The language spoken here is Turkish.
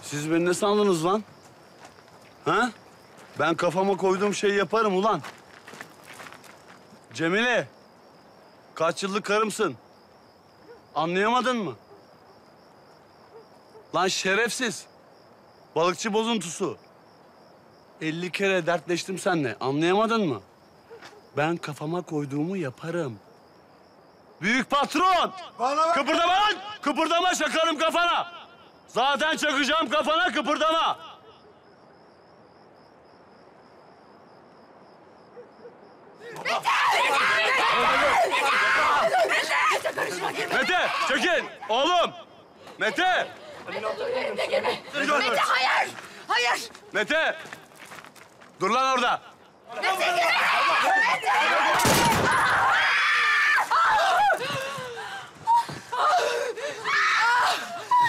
Siz beni ne sandınız lan? Ha? Ben kafama koyduğum şeyi yaparım ulan. Cemile, kaç yıllık karımsın? Anlayamadın mı? Lan şerefsiz. Balıkçı bozuntusu. 50 kere dertleştim seninle. Anlayamadın mı? Ben kafama koyduğumu yaparım. Büyük patron! Kıpırdama lan! Kıpırdama, çakarım kafana! Zaten çakacağım kafana, kıpırdama! Mete, çekil! Oğlum! Mete! Mete, hayır! Hayır! Mete! Dur lan orada! Mete, gel! Mete!